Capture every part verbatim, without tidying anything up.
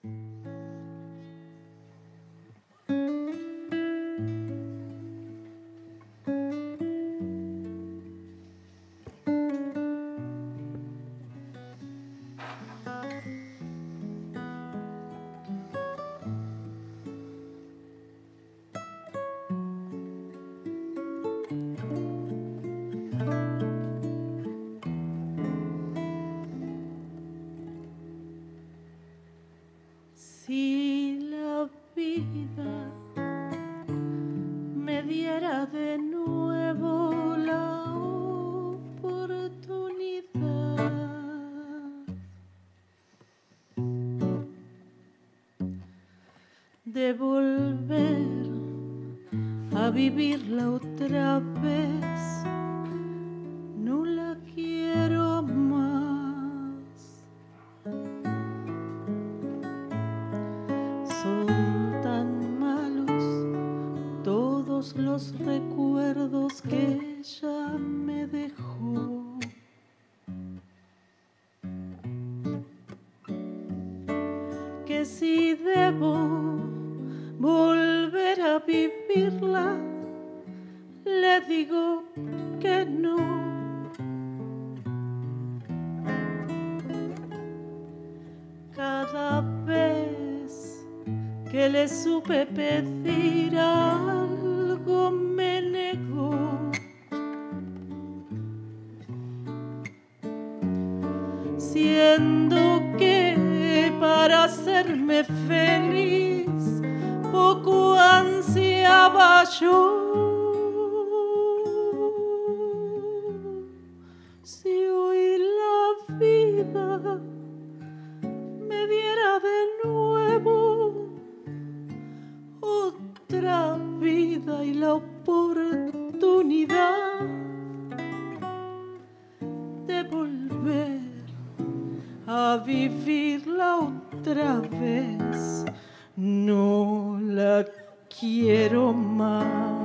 Si la vida me diera de nuevo la oportunidad de volver a vivirla otra vez, no la quiero más. Son tan malos todos los recuerdos que ella me dejó, que si debo volver a vivirla, le digo que no. Cada vez que le supe pedir algo me negó, siendo que para hacerme feliz poco ansiaba yo. Si hoy la vida me diera de nuevo otra vida y la oportunidad de volver a vivirla otra vez, no la quiero más.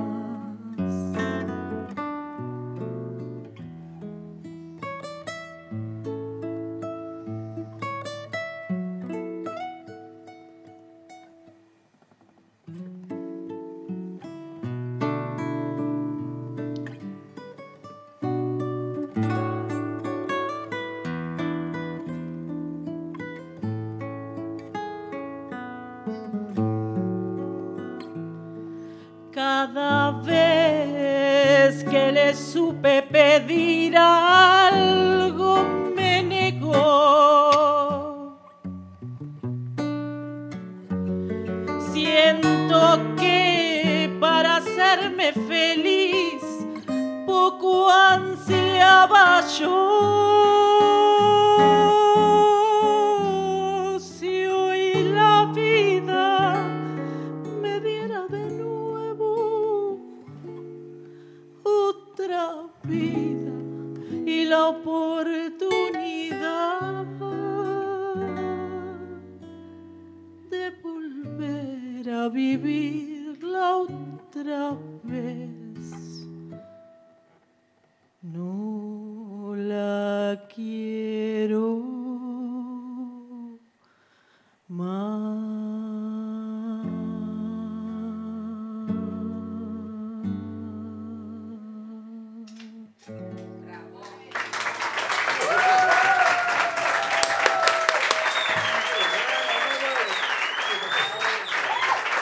Cada vez que le supe pedir algo me negó, siento que para hacerme feliz poco ansiaba yo. Si hoy la vida me diera de nuevo otra vida y la oportunidad de volver a vivirla otra vez, no la quiero más.